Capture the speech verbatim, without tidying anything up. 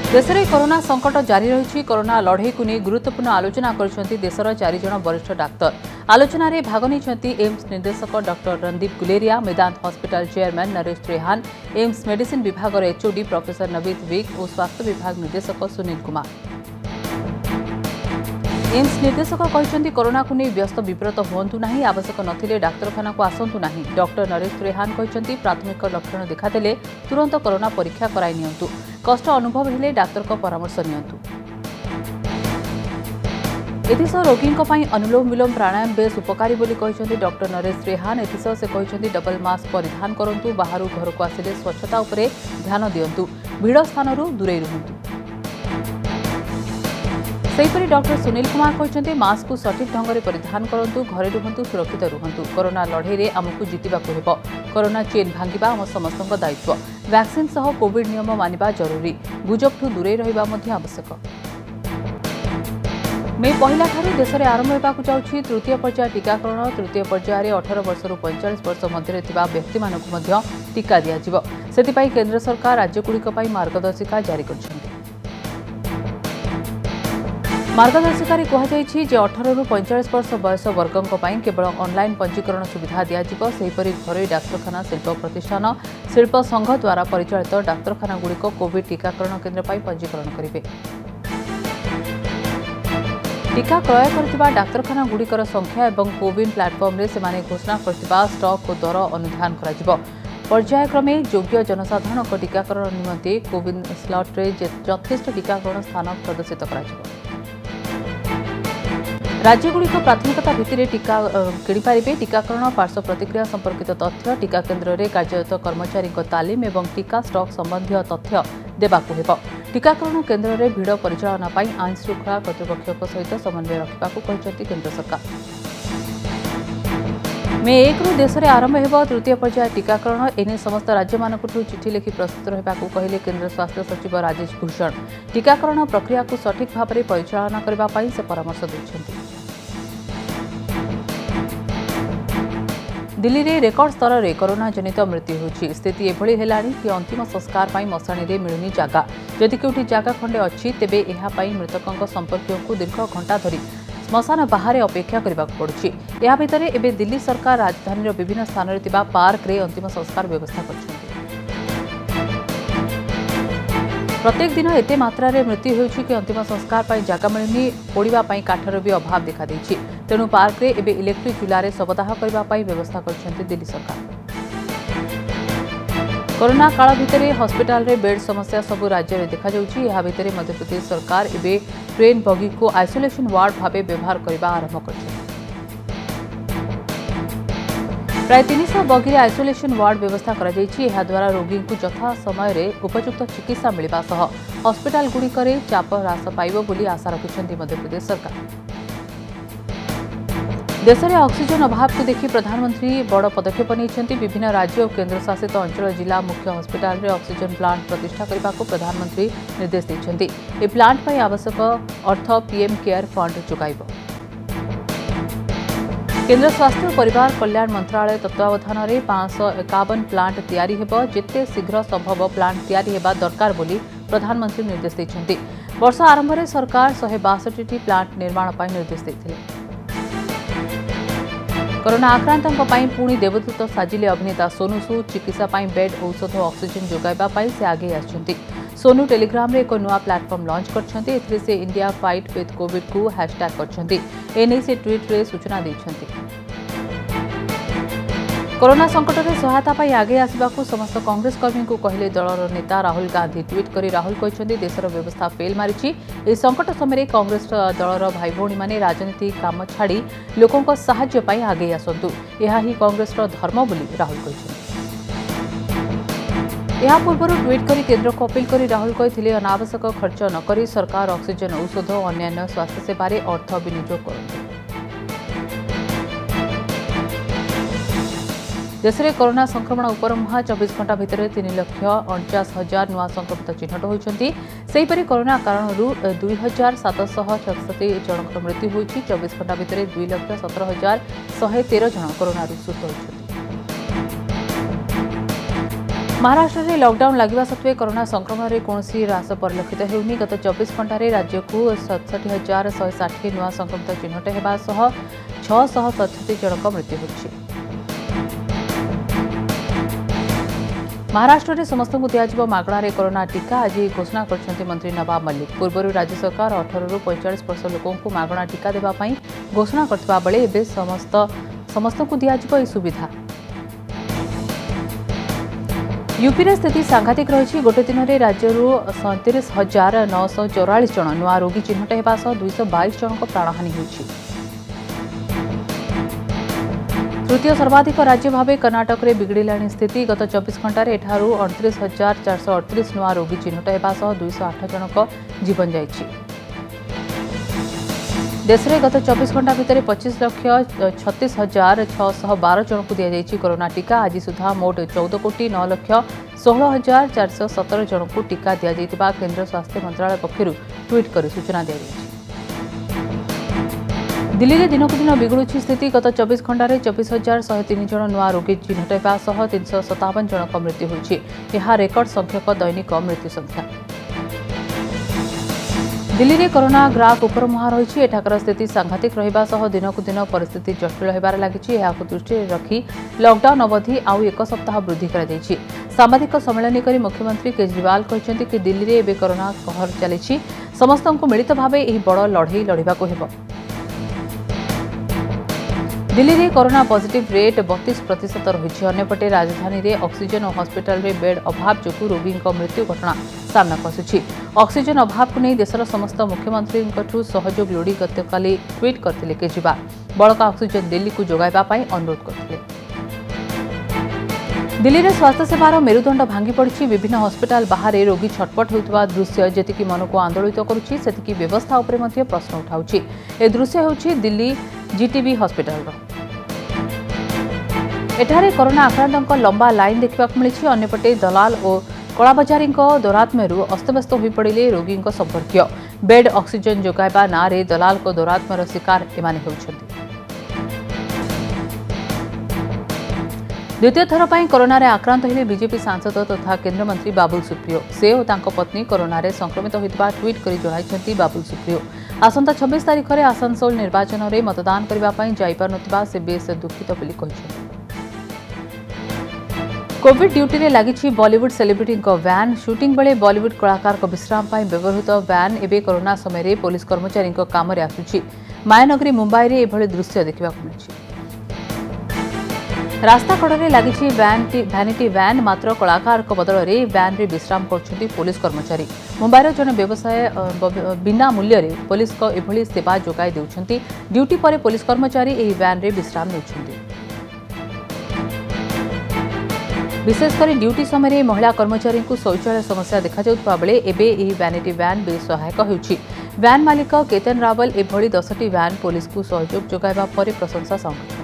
देश में कोरोना संकट जारी रही। कोरोना लड़ई को नहीं गुरुत्वपूर्ण आलोचना कर देशर चार जन वरिष्ठ डाक्तर। आलोचना रे भाग नहीं एम्स निर्देशक doctor Randeep Guleria, Medanta hospital chairman Naresh Trehan, AIIMS medicine विभाग एचओडी प्रोफेसर नवीद विक और स्वास्थ्य विभाग निर्देशक सुनील कुमार। एम्स निर्देशक कहते कोरोना को नहीं व्यस्त विब्रत हूँ ना, आवश्यक नथिले डाक्तरखाना को आसतु ना। डॉक्टर नरेश त्रेहान कहते प्राथमिक लक्षण देखादेले तुरंत कोरोना परीक्षा कराई नियंतु, कष्ट अनुभव हेले डाक्तर को परामर्श नियंतु। एथिसह रोगी अनुलोम विलोम प्राणायाम बेस उपकारी बोली कहते डॉक्टर नरेश त्रेहान। एथिसह से कहते डबल मास्क परिधान करंतु, बाहर घर को आसिले स्वच्छता उपरे ध्यान दियंतु, भीड़ स्थान दूरे रुहंतु। सेहीपरि डॉक्टर सुनील कुमार कहते मास्क को सठिक ढंग से परिधान करंतु, घरे रुहंतु, सुरक्षित रुहंतु। कोरोना लड़ई आमको जितबाक हेब। कोरोना चेन भांगिबा आम समस्तक दायित्व। वैक्सीन सह कोविड नियम मानिबा जरूरी, गुजबठू दूरे रहिबा मध्य आवश्यक। मे पहला ठारू देश में आरंभ होगाकू जाउछि तृतीय पर्याय टीकाकरण। तृतीय पर्याय अठारह वर्ष पैंतालीस वर्ष मध्य व्यक्ति मानक टीका दियाजिबो। सेतिपई केंद्र सरकार राज्यगुड़िक मार्गदर्शिका जारी करछन्ति। मार्गदर्शिकार कहुई अठारह रु पैंतालीस वर्ष बयस वर्गों केवल ऑनलाइन पंजीकरण सुविधा दिज्व। सेहीपरि घरोई डाक्तरखाना, शिल्प प्रतिष्ठान, शिल्प संघ द्वारा परिचालित डाक्तरखाना गुड़िक कोविड टीकाकरण केन्द्र पर पंजीकरण करेंगे। टीका क्रय कर डाक्तरखाना गुड़िकर संख्या और कोविन प्लाटफर्म में से घोषणा कर स्टॉक और दर अनुधान कर पर्यायक्रमे योग्य जनसाधारण टीकाकरण निमंते कोविन स्लॉट रे यथेष्ट टीकाकरण स्थान प्रदर्शित कर राज्यगुड़िक प्राथमिकता भित्तिरे टीका किणिपारे। टीकाकरण पार्श्व प्रतिक्रिया संपर्कित तथ्य, टीका केन्द्र में कार्यरत कर्मचारी तालीम और टीका स्टॉक संबंधी तथ्य देबाकू हेब। टीकाकरण केन्द्र में भीड़ परिचालना आईन श्रृंखला कर्तृपक्ष सहित समन्वय रखा केन्द्र सरकार। मे एक रु देश में आरंभ हो तृतीय पर्याय टीकाकरण। एने समस्त राज्य मानक चिठी लिखि प्रस्तुत रहा कहले केन्द्र स्वास्थ्य सचिव राजेश भूषण। टीकाकरण प्रक्रिया को सठिक भाव में परिचालना करने से परामर्श देते। दिल्ली में रेकर्ड स्तर में कोरोना जनित मृत्यु होछि। स्थिति एभली हेलाणी कि अंतिम संस्कार पर मशाणी में मिलुनी जगह। जदि केउठी जगह खंडे अच्छी तेबे एहा पई मृतकों संपर्कियों को दीर्घ घंटा धरी श्मशान बाहर अपेक्षा करने पड़ुछि। या भितरे एबे दिल्ली सरकार राजधानी विभिन्न स्थान में थिबा पार्क रे अंतिम संस्कार व्यवस्था करछन्ति। प्रत्येक दिन एते मात्रा रे मृत्यु होछि कि अंतिम संस्कार पर जगह मिलनी, पोड़िबा पई काठर भी अभाव देखा देछि। तेणु पार्क रे एबे इलेक्ट्रिक चूल्हा शवदाह करबा पई व्यवस्था करछन्ति दिल्ली सरकार। कोरोना काल भितर हॉस्पिटल रे बेड समस्या सबु राज्य में देखा जाउछि। या भितर मध्यप्रदेश सरकार एबे ट्रेन बगी को आइसोलेशन वार्ड भाव व्यवहार करने आरंभ कर प्राय तीन सौ बगी आइसोलेशन वार्ड व्यवस्था द्वारा रोगी को यथा समय उपयुक्त चिकित्सा मिलवा सह हॉस्पिटल गुड़िक चाप ह्रास पाइब बोली आशा रखिछन्ति मध्यप्रदेश सरकार। देश में ऑक्सीजन अभाव को देखि प्रधानमंत्री बड़ पदक्षेप नहीं। विभिन्न राज्य और केन्द्र शासित अंचल जिला मुख्य हॉस्पिटल में ऑक्सीजन प्लांट प्रतिष्ठा करने को प्रधानमंत्री निर्देश देते। ए प्लांट पर आवश्यक अर्थ पीएम केयर फंड जोगाइब। केन्द्र स्वास्थ्य और परिवार कल्याण मंत्रालय तत्वावधान में पांच सौ एकावन प्लांट तैयारी हेब। जेते शीघ्र संभव प्लांट तैयारी हेबा दरकार बोली प्रधानमंत्री निर्देश देते। वर्ष आरंभ में सरकार शहे बासठ टी प्लांट निर्माण पर निर्देश देते। कोरोना आक्रांतों पुणी देवदूत साजिले अभिनेता सोनू सूद। चिकित्सा बेड, औषध और ऑक्सीजन जोगाइबा से आगे आछन्ति। सोनू टेलीग्राम रे एक नुआ प्लेटफॉर्म लॉन्च करछन्ति। एथिरे से इंडिया फाइट विथ कोविड को हैशटैग करछन्ति। एने से ट्वीट रे सूचना दैछन्ति। कोरोना संकट में सहायता पाई आगे आसबाकू समस्त कांग्रेस कर्मी को कहले दलर नेता राहुल गांधी। ट्वीट करी राहुल कहते देशर व्यवस्था फेल मारिछि। ए संकट समय कांग्रेस दलर भाई भौणी माने राजनीति काम छाड़ी लोकों सहायता पाई आगे आसतु। यह ही कांग्रेस धर्म बोली राहुल कहते। यह पूर्व ट्वीट करी केन्द्र को अपील करी राहुल कहते अनावश्यक खर्च न करी सरकार ऑक्सीजन, औषध और अन्य स्वास्थ्य सेवार अर्थ विनियोग करते। देश में कोरोना संक्रमण उपर मुहां चौबीस घंटा भितर तीन लक्ष अणचाश हजार नुआ संक्रमित चिन्हट होती। सेहीपरि कोरोना कारण दुई हजार सातशह छषठी जन मृत्यु होती। चौबीस घंटा भितर दुई लक्ष सतर हजार शहे तेरह जन कोरोना सुस्थ होती। महाराष्ट्र में लॉकडाउन लगे सत्वे कोरोना संक्रमण में कौन ह्रास परिलक्षित होनी। गत चौबीस घंटे राज्य को सतसठी हजार शहे षाठी नुआ संक्रमित चिन्हट होगा छह सतषठी जनक मृत्यु होगी। महाराष्ट्र में समस्त को दिज्व मागणार कोरोना टीका आज घोषणा कर मंत्री नवाब मल्लिक। पूर्व राज्य सरकार अठारह रु पैंतालीस वर्ष लोक मागणा टीका देवाई घोषणा करथिबा बेले एबे समस्त समस्त को दिज्व सुविधा। यूपी रे स्थिति सांघातिक रही। गोटे दिन में राज्य सैंतीस हजार नौश चौरालीस जन नुआ रोगी चिन्हट होगा दुईश बैश जन प्राणहानि होगी। तृतीय सर्वाधिक राज्य भाव कर्नाटक में बिगड़लाणी स्थिति। गत चौबीस घंटे एठारू अड़तीस हजार चार सौ अड़तीस नुआ रोगी चिन्हट होगा दुईश आठ जनक जीवन जाइछि। देश में गत चौबीस घंटा भितर पच्चीस लक्ष छत्तीस हजार छःश बार जन को दि जाइछि कोरोना टीका। आज सुधा मोट चौदह कोटी नौ लक्ष षोह हजार चार सौ सतर जन को टीका दि जाइतिबा केंद्र स्वास्थ्य मंत्रालय पक्षरु ट्वीट कर सूचना दी जाइछि। दिल्ली में दिनक दिन बिगड़ुची स्थिति। गत चौबीस घंटे चौबीस हजार शहे तीन जन नुआ रोगी चिन्हट होगा तीन सौ सतावन जनक मृत्यु होगी। यह रेकर्ड संख्यक दैनिक मृत्यु संख्या। दिल्ली में कोरोना ग्राफ उपर मुहां रही। एठाकर स्थिति सांघातिक रहिबा सह दिनकु दिन परिस्थिति जटिल होबार लागिछि। एहाकु दृष्टि रखी लॉकडाउन अवधि आउ एक सप्ताह वृद्धि करा जाइछि। साम्बादिक सम्मेलन करी मुख्यमंत्री केजरीवाल कहते कि दिल्ली में एबे कोरोना कहर चली समस्त मिलित भाव यह बड़ लड़ई लड़ाकू हेब। दिल्ली में कोरोना पॉजिटिव रेट बत्तीस प्रतिशत रही। अन्यपटे राजधानी में ऑक्सीजन और हॉस्पिटल में बेड अभाव जो रोगी मृत्यु घटना सामना आसुछि। ऑक्सीजन अभाव को नहीं देशर समस्त मुख्यमंत्री सहयोग लोड़ी गतकाली ट्वीट करते केजरीवाल बड़का ऑक्सीजन दिल्ली को जोगाइबा अनुरोध करते। दिल्ली में स्वास्थ्य सेवार मेरुदंड भांगी पड़ी। विभिन्न हॉस्पिटल बाहर रोगी छटपट होता दृश्य जी मन को आंदोलित करुच्ची सेतिकी व्यवस्था उपरे मध्य प्रश्न उठाउछि। ए दृश्य होछि दिल्ली जीटीबी हॉस्पिटल। एठारे कोरोना आक्रांतों लंबा लाइन देखा मिली। अन्यपटे दलाल और कलाबजारी दौरात्म्यू अस्तव्यस्त हो पड़े रोगी संपर्कीय। बेड ऑक्सीजन जोगाइबा ना रे दलाल को दौरात्म्यर शिकार एमाने होउछन्ति। द्वितीय थर पर कोरोना रे आक्रांत हेले बीजेपी सांसद तथा केन्द्रमंत्री बाबुल सुप्रियो। से और तांको पत्नी कोरोना रे संक्रमित होइतबा ट्वीट करी जणाइछन्ति बाबुल सुप्रियो। आसंता छब्बीस तारिख में आसानसोल निर्वाचन में मतदान करने जाइपार नथिबा से बेस दुखित बोली कहिछन्ति। कोविड ड्यूटी रे लगी बॉलीवुड सेलिब्रिटी वैन। शूटिंग बेले बॉलीवुड कलाकार विश्राम व्यवहृत वैन एवं कोरोना समय पुलिस कर्मचारी काम में आसुछि। मायानगरी मुंबई में यह दृश्य देखा मिली। रास्ता कड़े लगी वैनिटी वैन मात्र कलाकार बदल में वैन रे विश्राम कर पुलिस कर्मचारी। मुंबईर जन व्यवसाय बिना मूल्य पुलिस को एभली सेवा जोगाई देउछन्ति। ड्यूटी पर पुलिस कर्मचारी एही वैन रे विश्राम नेउछन्ति। विशेषकर ड्यूटी समय महिला कर्मचारी को शौचालय समस्या देखा जाउतबा बेले एबे एही वैनिटी वैन बेस सहायक होउछि। वैन मालिक केतन रावल एभली दस टी वैन पुलिस को सहयोग जोगाइबा पर प्रशंसा